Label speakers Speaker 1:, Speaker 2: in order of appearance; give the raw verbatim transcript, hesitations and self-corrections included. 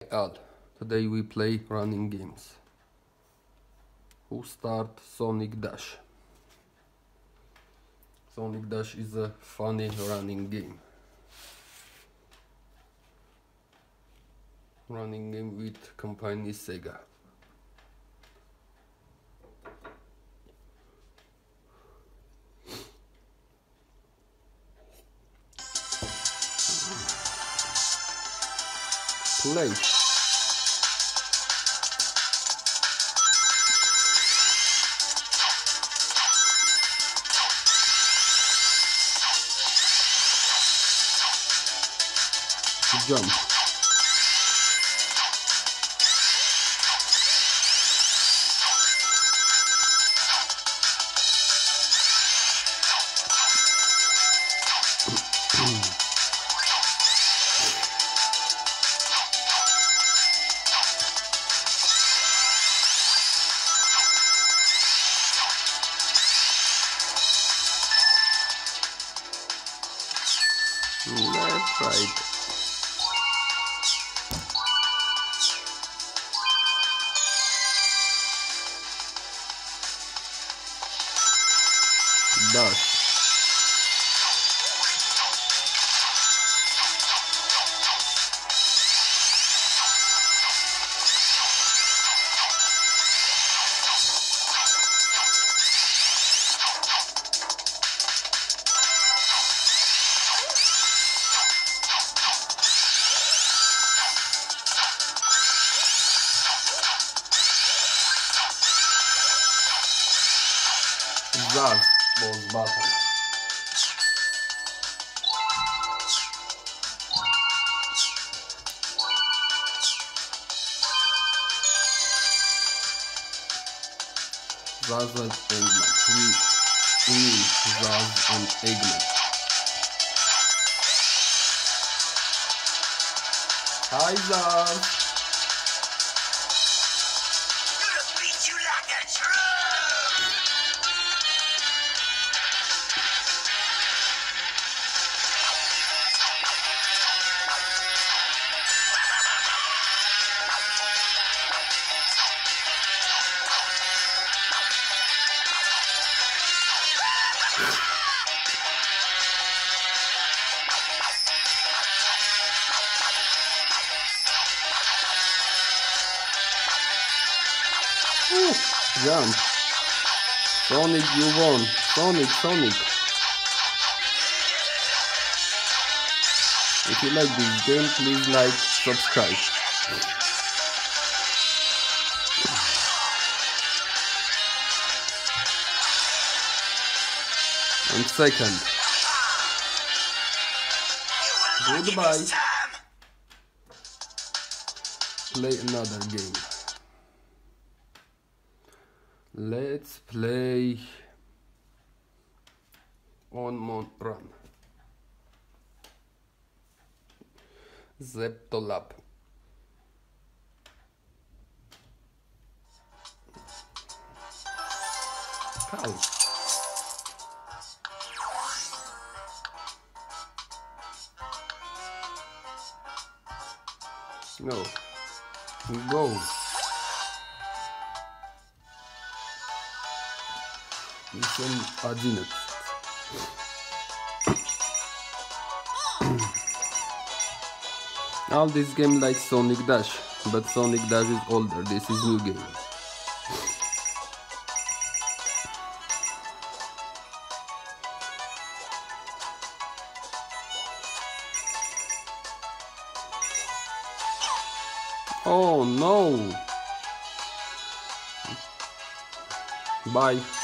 Speaker 1: All. Today we play running games. Who start Sonic Dash? Sonic Dash is a funny running game. Running game with company Sega. Play. Jump. Left, right. Dash. That was button. Zaz and Eggman. We win Zaz and Eggman. Hi Zaz.
Speaker 2: Gonna beat you like a drum.
Speaker 1: Ooh, jump. Sonic, you won. Sonic, Sonic. If you like this game, please like, subscribe. And second. Goodbye. Play another game. Let's play on Mon Run. Zeptolab. Hi. No. Go. Mission одиннадцать. All this game like Sonic Dash, but Sonic Dash is older. This is new game. Oh no! Bye.